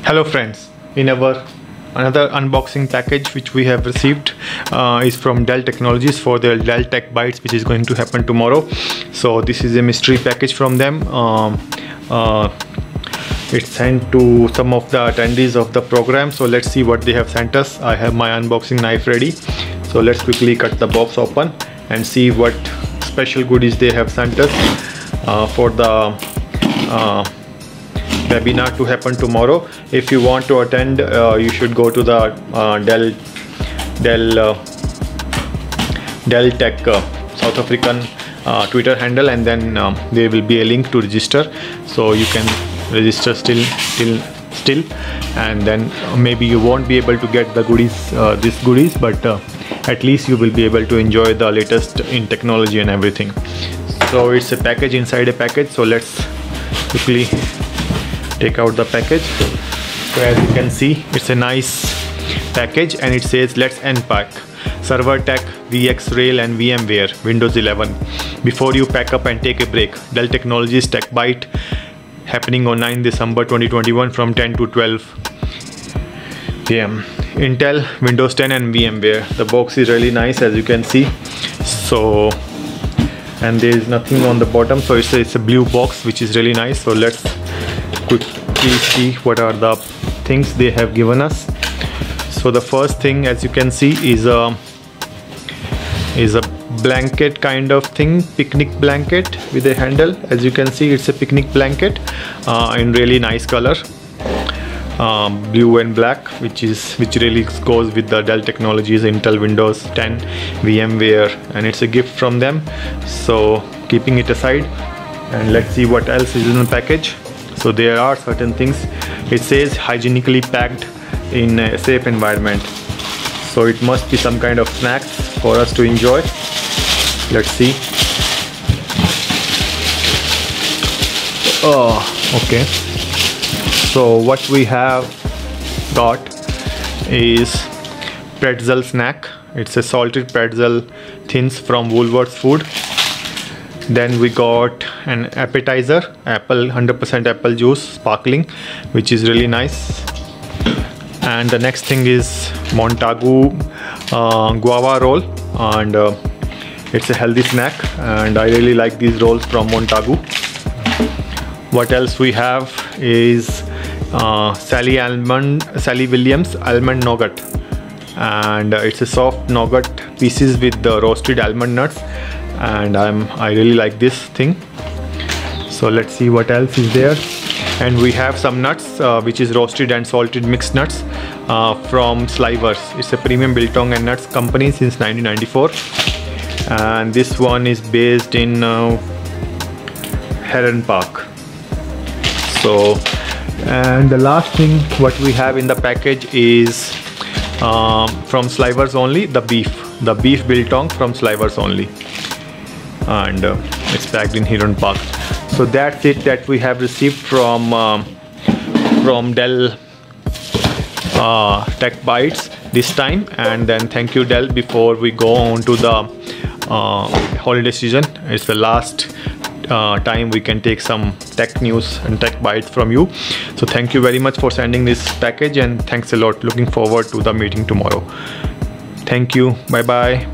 Hello friends, in our another unboxing package which we have received is from Dell Technologies for their Dell Tech Bytes, which is going to happen tomorrow. So this is a mystery package from them. It's sent to some of the attendees of the program, so let's see what they have sent us. I have my unboxing knife ready, so let's quickly cut the box open and see what special goodies they have sent us for the webinar to happen tomorrow. If you want to attend, you should go to the Dell Tech South African Twitter handle, and then there will be a link to register, so you can register still, and then maybe you won't be able to get the goodies, these goodies, but at least you will be able to enjoy the latest in technology and everything. So it's a package inside a package, so let's quickly take out the package. So as you can see, it's a nice package and it says let's unpack Server Tech, VxRail and VMware Windows 11 before you pack up and take a break. Dell Technologies Tech Byte happening on 9 December 2021 from 10 to 12 p.m. Intel, Windows 10 and VMware. The box is really nice, as you can see. So, and there is nothing on the bottom, so it's a blue box which is really nice. So let's quickly see what are the things they have given us. So the first thing, as you can see, is a blanket kind of thing, picnic blanket with a handle. As you can see, it's a picnic blanket in really nice color, blue and black, which really goes with the Dell Technologies, Intel, Windows 10, VMware, and it's a gift from them. So keeping it aside, and let's see what else is in the package. So there are certain things. It says hygienically packed in a safe environment, so it must be some kind of snacks for us to enjoy. Let's see. Oh, okay. So what we have got is pretzel snack. It's a salted pretzel thins from Woolworths Food. Then we got an appetizer, 100% apple juice sparkling, which is really nice. And the next thing is Montagu guava roll, and it's a healthy snack, and I really like these rolls from Montagu. What else we have is Sally Williams almond nougat, and it's a soft nougat pieces with the roasted almond nuts, and I really like this thing. So let's see what else is there. And we have some nuts, which is roasted and salted mixed nuts from Slivers. It's a premium biltong and nuts company since 1994, and this one is based in Heron Park. So, and the last thing what we have in the package is from Slivers only, the beef biltong from Slivers only, and it's packed in Heron Park. So that's it that we have received from Dell Tech Bytes this time. And then thank you, Dell. Before we go on to the holiday season, it's the last time we can take some tech news and tech bytes from you. So thank you very much for sending this package, and thanks a lot. Looking forward to the meeting tomorrow. Thank you. Bye bye.